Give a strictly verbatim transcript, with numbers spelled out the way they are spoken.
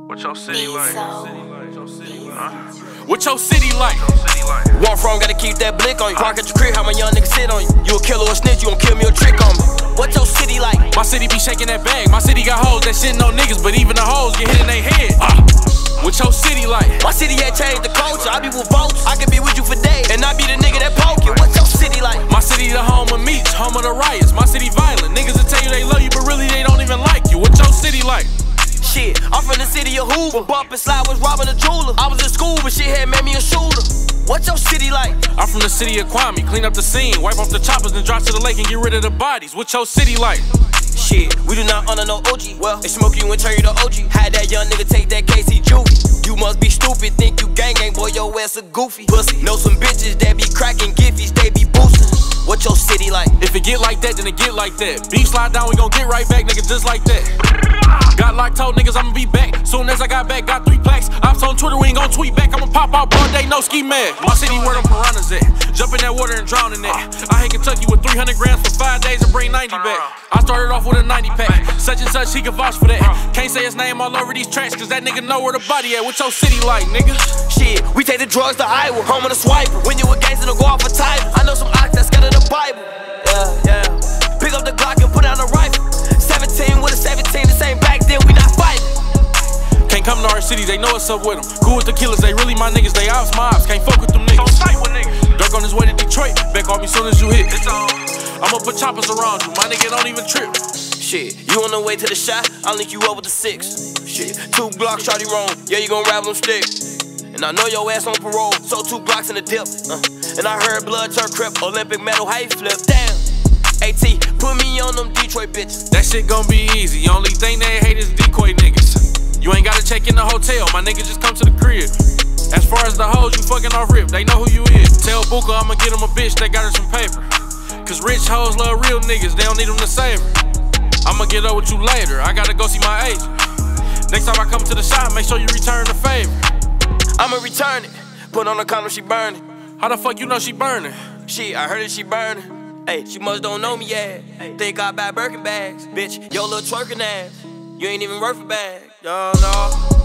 What your city like? Huh? What your city like? Where I'm from, gotta keep that blick on you. Park at your crib, how my young niggas sit on you. You a killer or a snitch, you gon' kill me or trick on me. What your city like? My city be shaking that bag. My city got hoes that shitting on niggas, but even the hoes get hit in they head. Uh. What your city like? My city had changed the culture. I be with votes, I can be with you for days, and I be the nigga that poke you. What your city like? My city the home of meats, home of the riots. My city violent. Niggas will tell you they love you, but really they don't even like you. What your city like? Shit, I'm from the city of Hoover. Bump and slide was robbing a jeweler. I was in school, but shit had made me a shooter. What's your city like? I'm from the city of Kwame. Clean up the scene, wipe off the choppers, and drop to the lake and get rid of the bodies. What's your city like? Shit, we do not honor no O G. Well, they smoke you and turn you to O G. Had that young nigga take that K C juvie. You must be stupid, think you gang gang, boy, your ass a goofy pussy. Know some bitches that be cracking giffies, they be boosting. What your city like? If it get like that, then it get like that. Beef slide down, we gon' get right back, nigga, just like that. Got locked, told niggas I'ma be back. Soon as I got back, got three plaques. Ops on Twitter, we ain't gon' tweet back. I'ma pop out all day, no ski mad. My city where them piranhas at. Jump in that water and drown in that. I hit Kentucky with three hundred grams for five days and bring ninety back. I started off with a ninety pack. Such and such, he can vouch for that. Can't say his name all over these tracks, cause that nigga know where the body at. What your city like, nigga? Shit, we take the drugs to Iowa, home of the swiper. When you a gangster, go off a title. I know some ox that's scared of the Bible. Yeah, yeah. Pick up the Glock and put down the rifle. seventeen with a seventeen, the same back then, we not fighting. Can't come to our cities, they know what's up with them. Cool with the killers, they really my niggas, they ops, my ops. Can't fuck with them niggas. Don't fight with niggas. Dirk on his way to Detroit, back on me soon as you hit. It's on. I'ma put choppers around you, my nigga don't even trip. Shit, you on the way to the shot, I'll link you up with the six. Shit, two Glocks, shawty wrong, yeah, you gon' rap them stick. And I know your ass on parole, so two Glocks in the dip. Uh, and I heard blood turn crip, Olympic medal, how you flip? Damn. AT, put me on them Detroit bitches. That shit gon' be easy, only thing they hate is decoy niggas. You ain't gotta check in the hotel, my nigga just come to the crib. As far as the hoes, you fucking off rip, they know who you is. Tell Buka I'ma get him a bitch, they got her some paper. Cause rich hoes love real niggas, they don't need them to save her. I'ma get up with you later, I gotta go see my agent. Next time I come to the shop, make sure you return the favor. I'ma return it, put on the condom, she burning. How the fuck you know she burning? Shit, I heard that she burning. Hey, she must don't know me yet. Think I buy Birkin bags. Bitch, yo little twerking ass. You ain't even worth a bag. Yo, no.